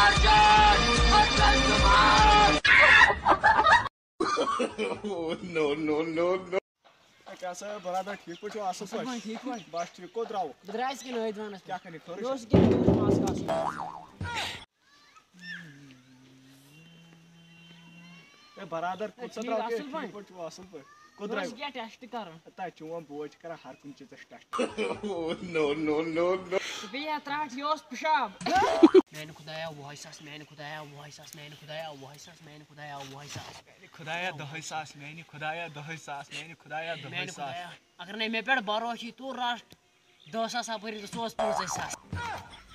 No, no, no, no. क्या sir बराबर ठीक पछो आसो पछ ठीक पछ बस ठीक को द्राव द्राइस के नय द्रानस क्या करने खर रोज के मास कास ए बराबर कुछ द्राव के ठीक पछो आसो पछ को द्राव रोज क्या टेस्ट करन ता चुवा बोच कर हर कुन चीज test no no no no बिया त्राट योस पेशाब मैंने खुदाया वही सास मैंने खुदाया वही सास मैंने खुदाया वही सास मैंने खुदाया वही सास मैंने खुदाया दहई सास मैंने खुदाया दहई सास मैंने खुदाया दहई सास अगर नहीं मैं पेड़ बारो छी तू रास्ट 10 सास अपरी तो 5 सास